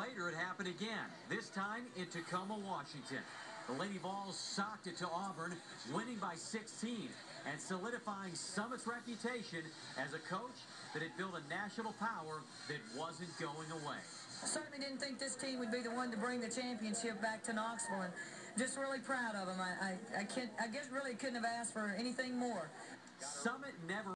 later, it happened again, this time in Tacoma, Washington. The Lady Vols socked it to Auburn, winning by 16 and solidifying Summit's reputation as a coach that had built a national power that wasn't going away. Certainly didn't think this team would be the one to bring the championship back to Knoxville, and just really proud of them. I guess really couldn't have asked for anything more. Summit never